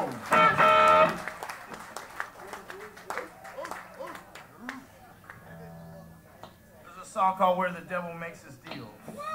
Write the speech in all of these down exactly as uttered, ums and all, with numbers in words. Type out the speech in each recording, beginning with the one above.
go. There's a song called Where the Devil Makes His Deal.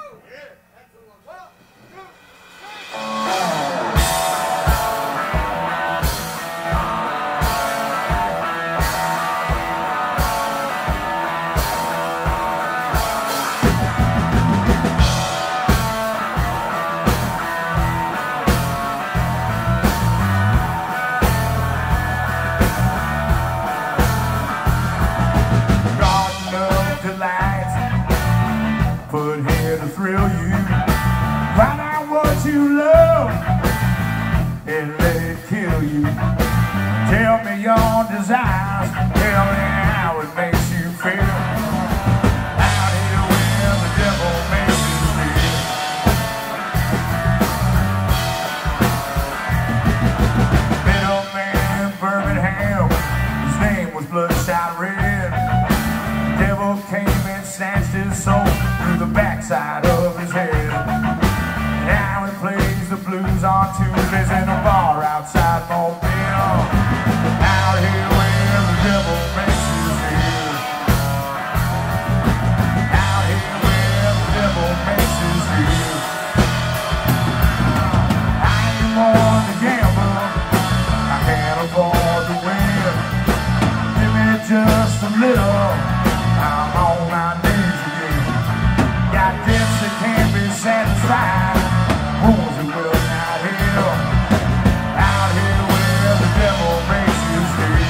Put here to thrill you. Find out what you love and let it kill you. Tell me your desires. Tell me how it makes you feel. Out here where the devil makes you feel. Middleman Birmingham, his name was Bloodshot Red. The devil came and snatched his soul through the backside of his head. Now he plays the blues on Tuesdays in a bar outside Mobile. Out here where the devil makes you feel. Out here where the devil makes you feel. I ain't born to gamble, I can't afford to win. Give me just a little, I'm on my knees again. Got debts that can't be satisfied, wounds that will not heal. Out here where the devil makes you stay.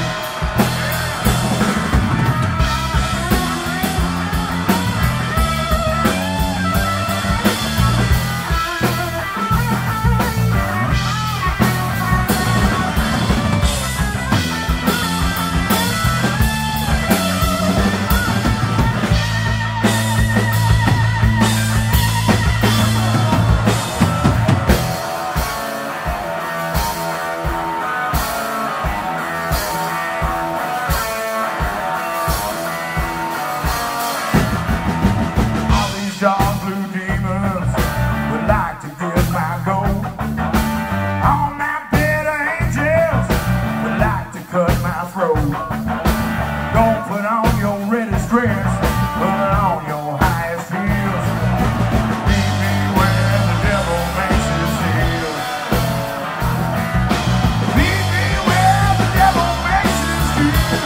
Dark blue demons would like to get my gold. All my bitter angels would like to cut my throat. Don't put on your reddest dress, put on your highest heels. Meet me where the devil makes his deal. Meet me where the devil makes his deal.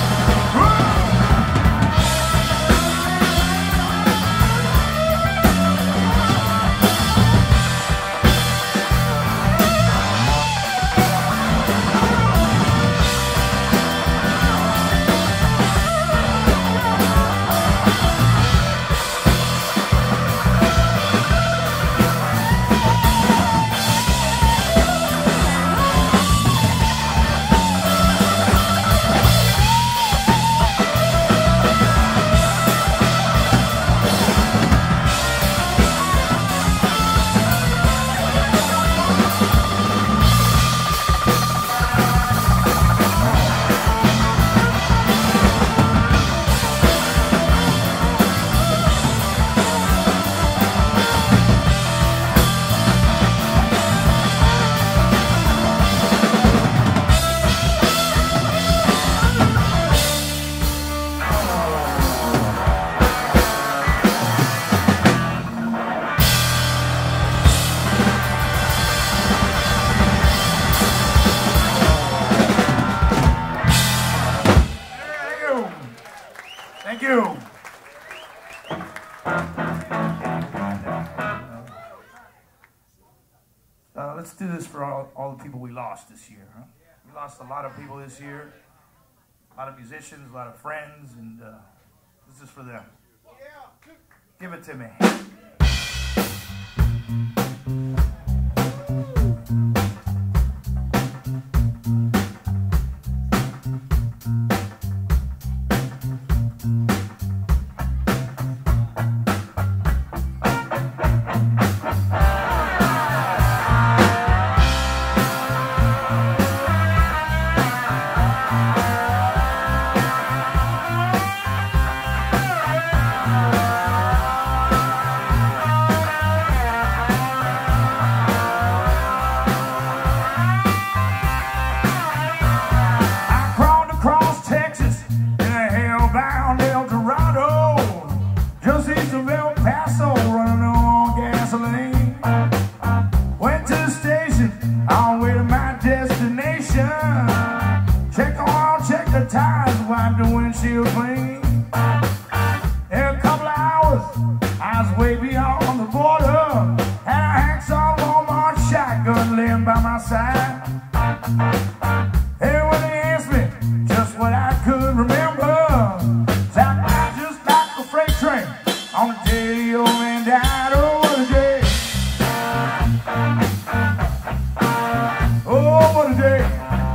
Thank you. Uh, let's do this for all, all the people we lost this year. Huh? We lost a lot of people this year, a lot of musicians, a lot of friends, and uh, this is for them. Give it to me. found El Dorado, just east of El Paso, running on gasoline. Went to the station, on the way to my destination. Check the oil, check the tires, wipe the windshield clean. In a couple of hours, I was way beyond the border. Had a hacksaw Walmart shotgun laying by my side. And when they asked me just what I could remember, said I just like a freight train on the day the old man died. Oh, what a day! Oh, what a day!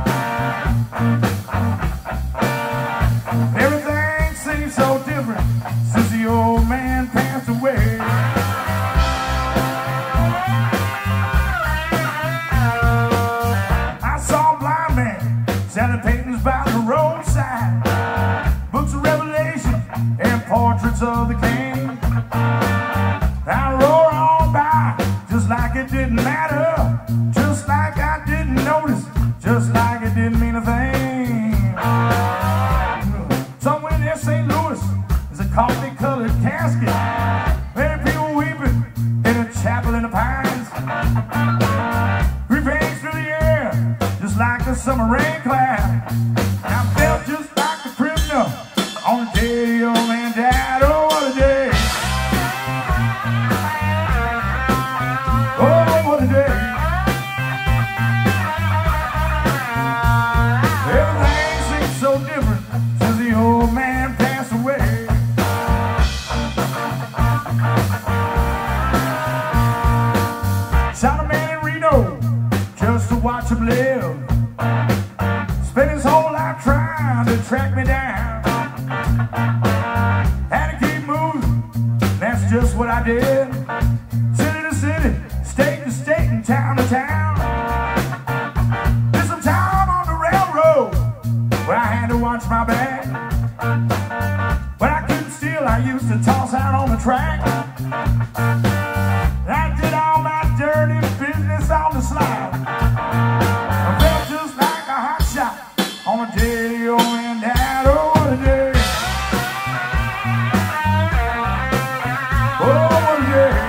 Everything seems so different since the old man passed away. I saw a blind man selling paintings by the roadside, books of Revelation and portraits of the King. I rode on by just like it didn't matter, just like I didn't notice, just like it didn't mean a thing. Somewhere near Saint Louis is a coffee-colored casket, many people weeping in a chapel in the pines. Green hangs through the air just like a summer rain cloud. I felt just like a criminal on the day the old man died. Oh, what a day! Oh, what a day! Everything seems so different since the old man passed away. Shot a man in Reno just to watch him live. Spent his whole life trying to track me down. Had to keep moving, that's just what I did. City to city, state to state, and town to town. Did some time on the railroad where I had to watch my back. But I couldn't steal, I used to toss out on the track. I did all my dirty business on the slide. I felt just like a hot shot on the day the old man died. Oh, what a day! Oh, what a day!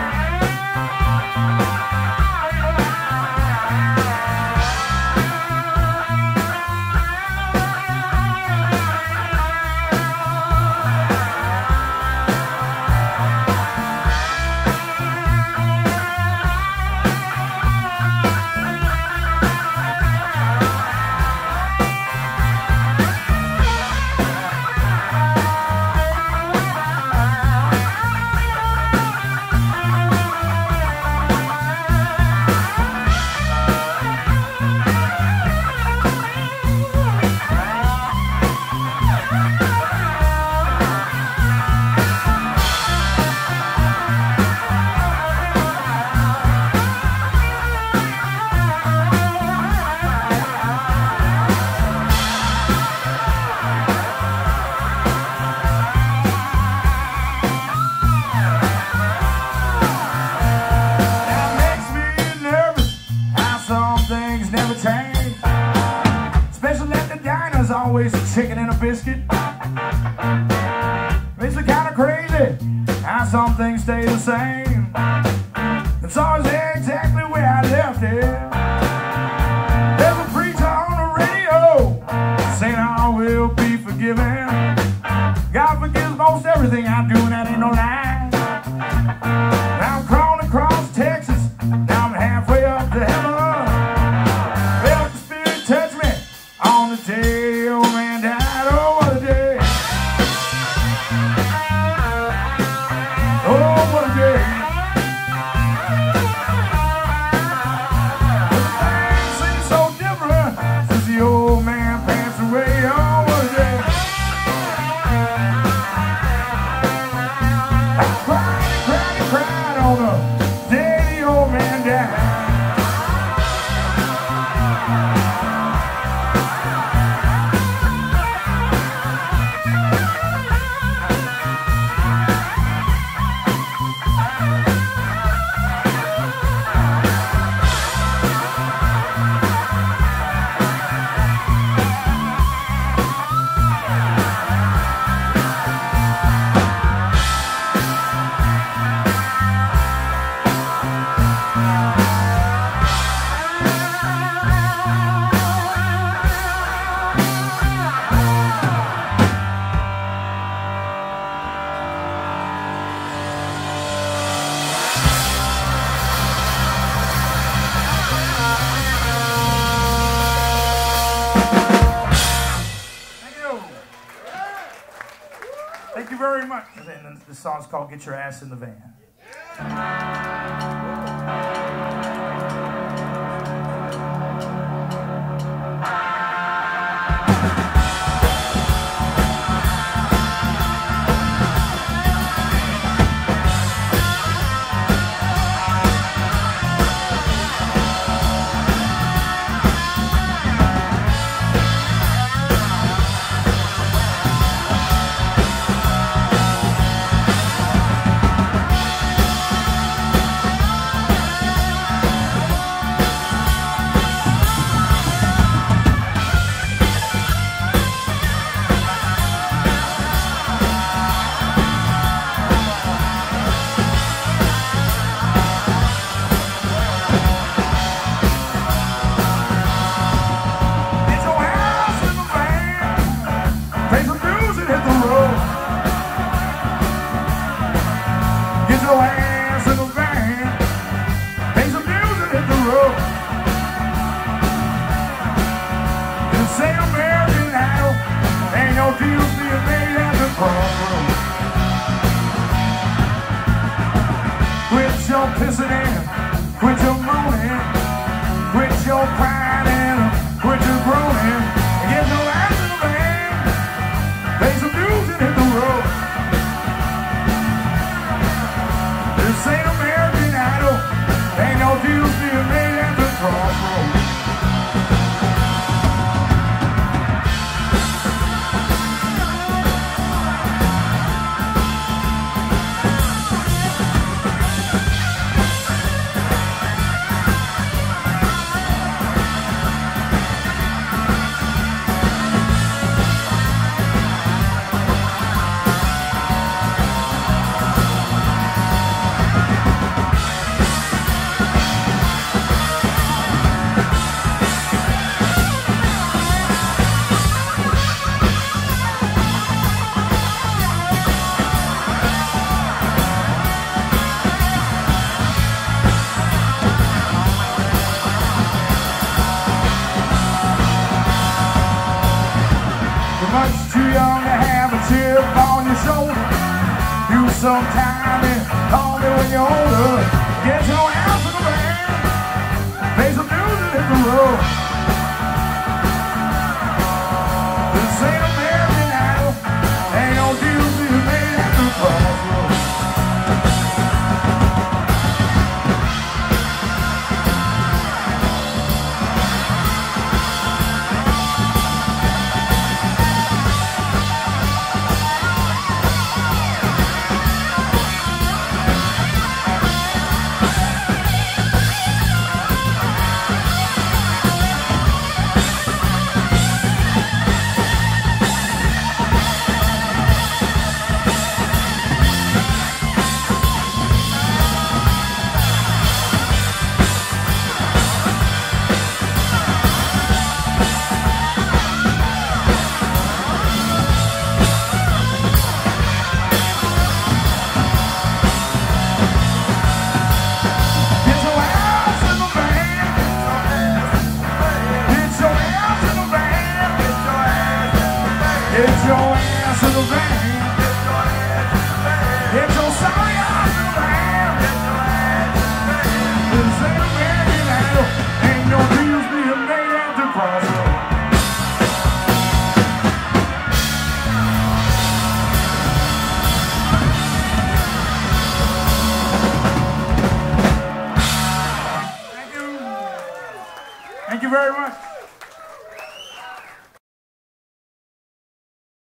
Always a chicken and a biscuit. It's kind of crazy how some things stay the same. It's always exactly where I left it. There's a preacher on the radio saying I will be forgiven. God forgives most everything I do, and that ain't no lie. Now I'm crawling across Texas, now I'm halfway up to heaven. Felt the Spirit touch me on the day the old man died. Oh, what a day! Oh, what a day! Things seem so different since the old man passed away. Oh, what a day! I cried and cried and cried on the day the old man died. very much. And the song's called Get Your Ass in the Van. Quit your pissing and quit your moaning, quit your crying and quit your groaning. Get your ass in the van, pay some dues and hit the road. This ain't American Idol, ain't no deals being made at the crossroads. Much too young to have a chip on your shoulder. Do some time and call me when you're older. Get your ass in the van, pay some dues and hit the road. This ain't American Idol, ain't no deals being made at the crossroads. Get your ass in the van.